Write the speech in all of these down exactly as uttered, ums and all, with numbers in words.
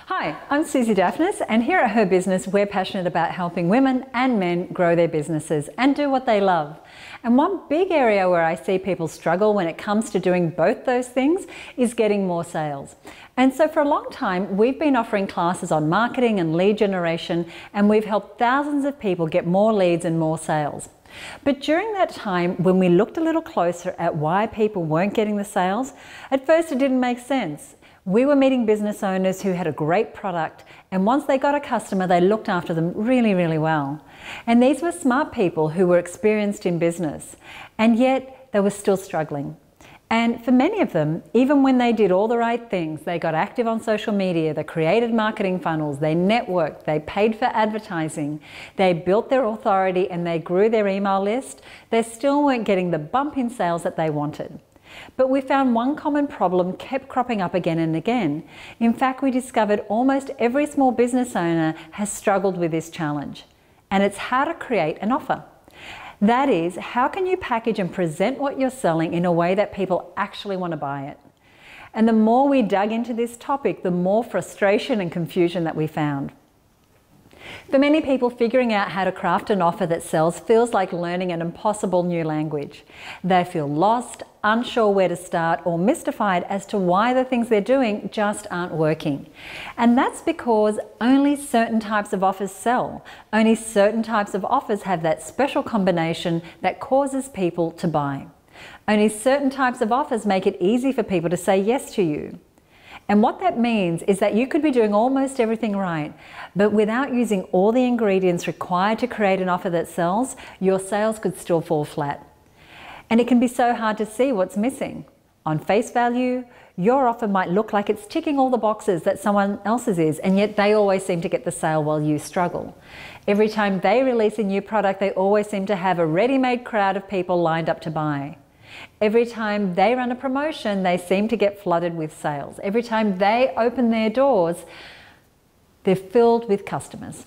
Hi, I'm Suzi Dafnis, and here at HerBusiness, we're passionate about helping women and men grow their businesses and do what they love. And one big area where I see people struggle when it comes to doing both those things is getting more sales. And so for a long time, we've been offering classes on marketing and lead generation, and we've helped thousands of people get more leads and more sales. But during that time, when we looked a little closer at why people weren't getting the sales, at first it didn't make sense. We were meeting business owners who had a great product, and once they got a customer, they looked after them really, really well. And these were smart people who were experienced in business, and yet they were still struggling. And for many of them, even when they did all the right things, they got active on social media, they created marketing funnels, they networked, they paid for advertising, they built their authority, and they grew their email list, they still weren't getting the bump in sales that they wanted. But we found one common problem kept cropping up again and again. In fact, we discovered almost every small business owner has struggled with this challenge, and it's how to create an offer. That is, how can you package and present what you're selling in a way that people actually want to buy it? And the more we dug into this topic, the more frustration and confusion that we found. For many people, figuring out how to craft an offer that sells feels like learning an impossible new language. They feel lost, unsure where to start, or mystified as to why the things they're doing just aren't working. And that's because only certain types of offers sell. Only certain types of offers have that special combination that causes people to buy. Only certain types of offers make it easy for people to say yes to you. And what that means is that you could be doing almost everything right, but without using all the ingredients required to create an offer that sells, your sales could still fall flat. And it can be so hard to see what's missing. On face value, your offer might look like it's ticking all the boxes that someone else's is, and yet they always seem to get the sale while you struggle. Every time they release a new product, they always seem to have a ready-made crowd of people lined up to buy. Every time they run a promotion, they seem to get flooded with sales. Every time they open their doors, they're filled with customers.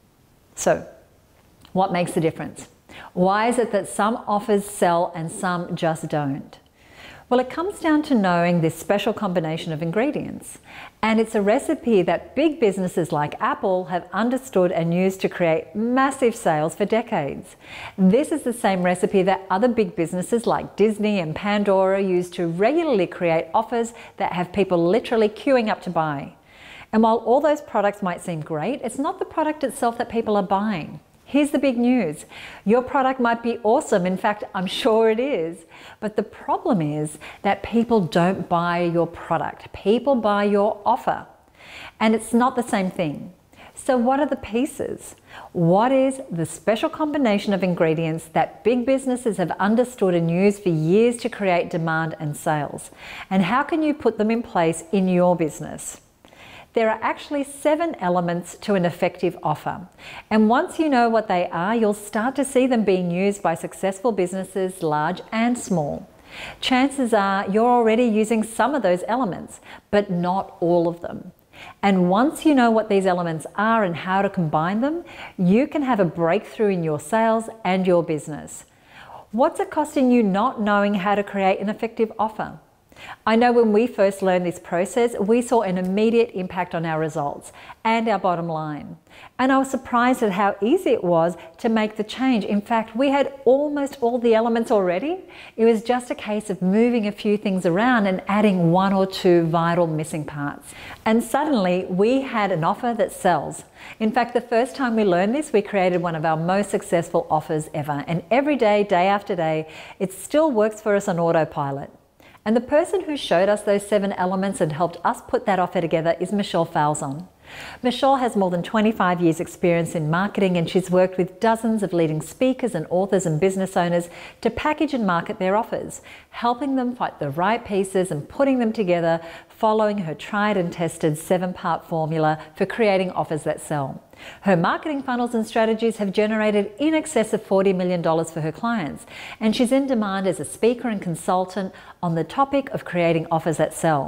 So, what makes the difference? Why is it that some offers sell and some just don't? Well, it comes down to knowing this special combination of ingredients. And it's a recipe that big businesses like Apple have understood and used to create massive sales for decades. This is the same recipe that other big businesses like Disney and Pandora use to regularly create offers that have people literally queuing up to buy. And while all those products might seem great, it's not the product itself that people are buying. Here's the big news. Your product might be awesome. In fact, I'm sure it is. But the problem is that people don't buy your product. People buy your offer. And it's not the same thing. So what are the pieces? What is the special combination of ingredients that big businesses have understood and used for years to create demand and sales? And how can you put them in place in your business? There are actually seven elements to an effective offer. And once you know what they are, you'll start to see them being used by successful businesses, large and small. Chances are you're already using some of those elements, but not all of them. And once you know what these elements are and how to combine them, you can have a breakthrough in your sales and your business. What's it costing you not knowing how to create an effective offer? I know when we first learned this process, we saw an immediate impact on our results and our bottom line. And I was surprised at how easy it was to make the change. In fact, we had almost all the elements already. It was just a case of moving a few things around and adding one or two vital missing parts. And suddenly we had an offer that sells. In fact, the first time we learned this, we created one of our most successful offers ever. And every day, day after day, it still works for us on autopilot. And the person who showed us those seven elements and helped us put that offer together is Michelle Falzon. Michelle has more than twenty-five years experience in marketing, and she's worked with dozens of leading speakers and authors and business owners to package and market their offers, helping them find the right pieces and putting them together, following her tried and tested seven-part formula for creating offers that sell. Her marketing funnels and strategies have generated in excess of forty million dollars for her clients, and she's in demand as a speaker and consultant on the topic of creating offers that sell.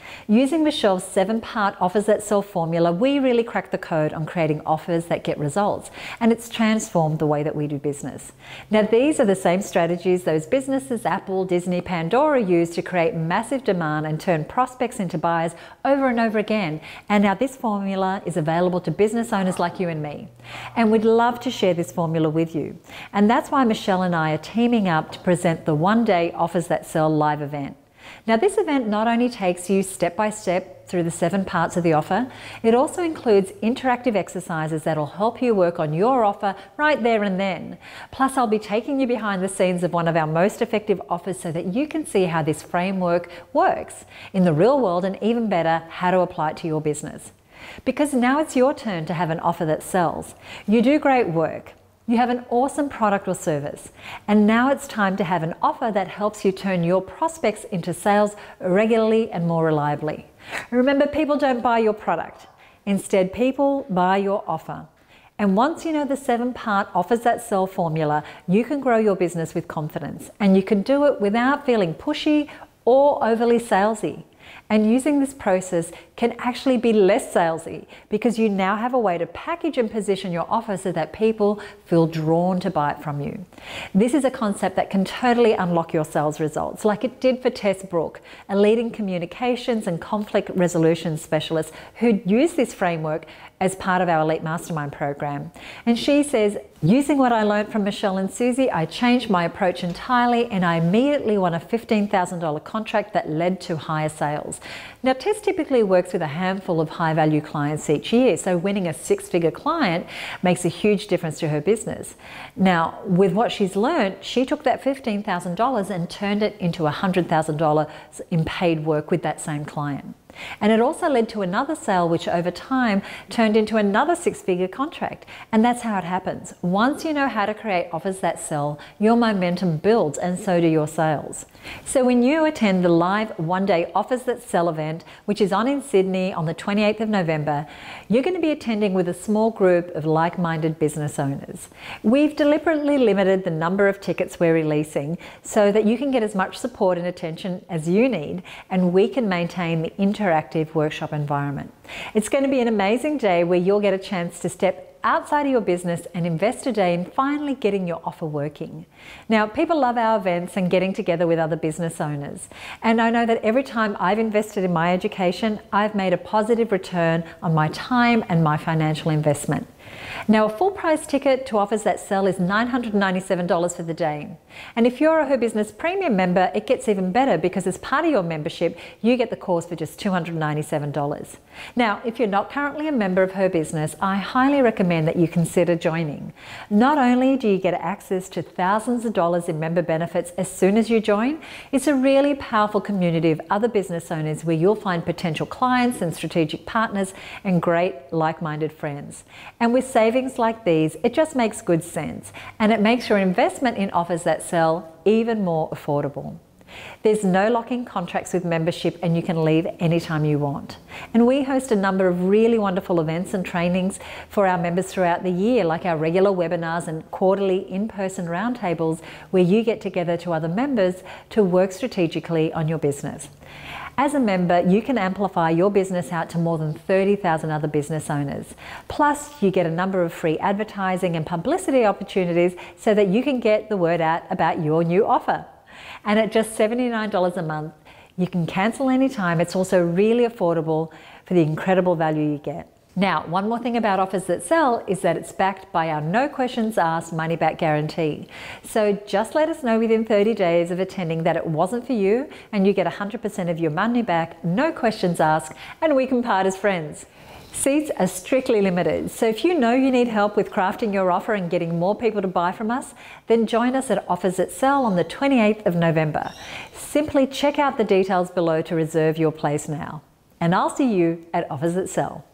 Using Michelle's seven-part Offers That Sell formula, we really cracked the code on creating offers that get results, and it's transformed the way that we do business. Now, these are the same strategies those businesses Apple, Disney, Pandora use to create massive demand and turn prospects into buyers over and over again. And now this formula is available to business owners like you and me. And we'd love to share this formula with you. And that's why Michelle and I are teaming up to present the one-day Offers That Sell live event. Now, this event not only takes you step by step through the seven parts of the offer, it also includes interactive exercises that'll help you work on your offer right there and then. Plus, I'll be taking you behind the scenes of one of our most effective offers so that you can see how this framework works in the real world, and even better, how to apply it to your business. Because now it's your turn to have an offer that sells. You do great work. You have an awesome product or service, and now it's time to have an offer that helps you turn your prospects into sales regularly and more reliably. Remember, people don't buy your product. Instead, people buy your offer. And once you know the seven-part Offers That Sell formula, you can grow your business with confidence, and you can do it without feeling pushy or overly salesy. And using this process can actually be less salesy, because you now have a way to package and position your offer so that people feel drawn to buy it from you. This is a concept that can totally unlock your sales results, like it did for Tess Brooke, a leading communications and conflict resolution specialist who used this framework as part of our Elite Mastermind program. And she says, using what I learned from Michelle and Suzi, I changed my approach entirely, and I immediately won a fifteen thousand dollar contract that led to higher sales. Now, Tess typically works with a handful of high-value clients each year, so winning a six-figure client makes a huge difference to her business. Now, with what she's learned, she took that fifteen thousand dollars and turned it into one hundred thousand dollars in paid work with that same client. And it also led to another sale, which over time turned into another six-figure contract. And that's how it happens. Once you know how to create offers that sell, your momentum builds, and so do your sales. So when you attend the live one-day Offers That Sell event, which is on in Sydney on the twenty-eighth of November, you're going to be attending with a small group of like-minded business owners. We've deliberately limited the number of tickets we're releasing so that you can get as much support and attention as you need, and we can maintain the interactive workshop environment. It's going to be an amazing day where you'll get a chance to step outside of your business and invest a day in finally getting your offer working. Now, people love our events and getting together with other business owners. And I know that every time I've invested in my education, I've made a positive return on my time and my financial investment. Now, a full price ticket to Offers That Sell is nine hundred ninety-seven dollars for the day. And if you're a HerBusiness Premium member, it gets even better, because as part of your membership, you get the course for just two hundred ninety-seven dollars. Now, if you're not currently a member of HerBusiness, I highly recommend that you consider joining. Not only do you get access to thousands of dollars in member benefits as soon as you join, it's a really powerful community of other business owners where you'll find potential clients and strategic partners and great like-minded friends. And with savings like these, it just makes good sense, and it makes your investment in Offers That Sell even more affordable. There's no lock-in contracts with membership, and you can leave anytime you want. And we host a number of really wonderful events and trainings for our members throughout the year, like our regular webinars and quarterly in-person roundtables, where you get together to other members to work strategically on your business. As a member, you can amplify your business out to more than thirty thousand other business owners. Plus, you get a number of free advertising and publicity opportunities so that you can get the word out about your new offer. And at just seventy-nine dollars a month, you can cancel anytime. It's also really affordable for the incredible value you get. Now, one more thing about Offers That Sell is that it's backed by our no questions asked money back guarantee. So just let us know within thirty days of attending that it wasn't for you, and you get one hundred percent of your money back, no questions asked, and we can part as friends. Seats are strictly limited, so if you know you need help with crafting your offer and getting more people to buy from us, then join us at Offers That Sell on the twenty-eighth of November. Simply check out the details below to reserve your place now. And I'll see you at Offers That Sell.